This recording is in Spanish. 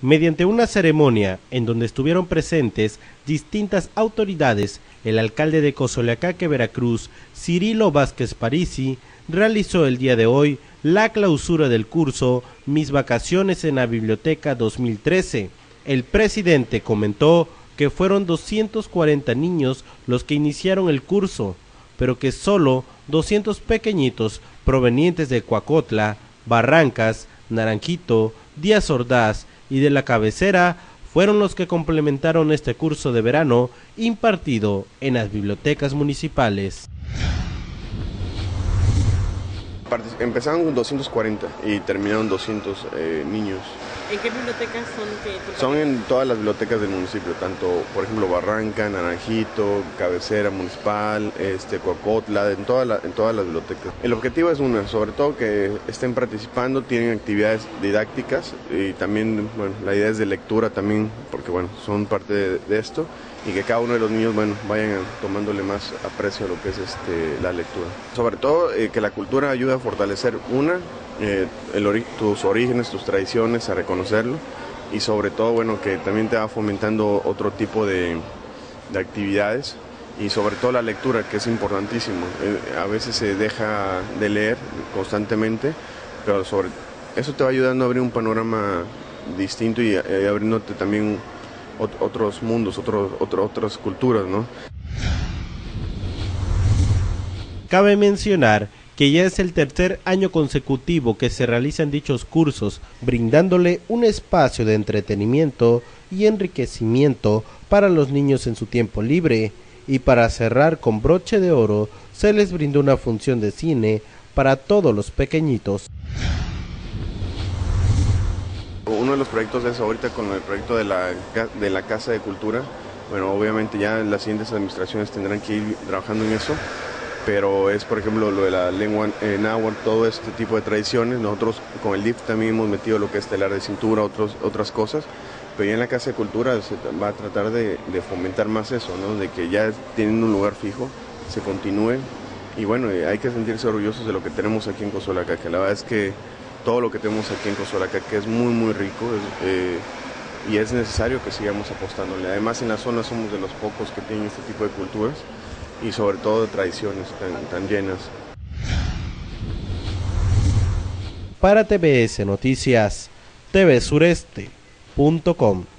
Mediante una ceremonia en donde estuvieron presentes distintas autoridades, el alcalde de Cozoleacaque, Veracruz, Cirilo Vázquez Parisi, realizó el día de hoy la clausura del curso Mis Vacaciones en la Biblioteca 2013. El presidente comentó que fueron 240 niños los que iniciaron el curso, pero que solo 200 pequeñitos provenientes de Coacotla, Barrancas, Naranjito, Díaz Ordaz y de la Cabecera fueron los que complementaron este curso de verano impartido en las bibliotecas municipales. Empezaron con 240 y terminaron 200 niños. ¿En qué bibliotecas son? Son en todas las bibliotecas del municipio, tanto, por ejemplo, Barranca, Naranjito, Cabecera Municipal, Coacotla, en todas las bibliotecas. El objetivo es sobre todo que estén participando, tienen actividades didácticas y también, bueno, la idea es de lectura también, porque bueno, son parte de esto, y que cada uno de los niños, bueno, vayan tomándole más aprecio a lo que es la lectura. Sobre todo que la cultura ayuda a fortalecer tus orígenes, tus tradiciones, a reconocerlo, y sobre todo, bueno, que también te va fomentando otro tipo de actividades, y sobre todo la lectura, que es importantísimo. A veces se deja de leer constantemente, pero sobre eso te va ayudando a abrir un panorama distinto y abriéndote también otros mundos, otras culturas, ¿no? Cabe mencionar que ya es el tercer año consecutivo que se realizan dichos cursos, brindándole un espacio de entretenimiento y enriquecimiento para los niños en su tiempo libre, y para cerrar con broche de oro se les brindó una función de cine para todos los pequeñitos. Uno de los proyectos es ahorita con el proyecto de la Casa de Cultura. Bueno, obviamente ya las siguientes administraciones tendrán que ir trabajando en eso, pero es, por ejemplo, lo de la lengua náhuatl, todo este tipo de tradiciones. Nosotros con el DIF también hemos metido lo que es telar de cintura, otras cosas, pero ya en la Casa de Cultura se va a tratar de fomentar más eso, ¿no? De que ya tienen un lugar fijo, se continúe, y bueno, hay que sentirse orgullosos de lo que tenemos aquí en Cozoleacaque. La verdad es que todo lo que tenemos aquí en Cozoleacaque es muy muy rico, y es necesario que sigamos apostándole. Además, en la zona somos de los pocos que tienen este tipo de culturas y sobre todo de tradiciones tan llenas. Para TVS Noticias, tvsureste.com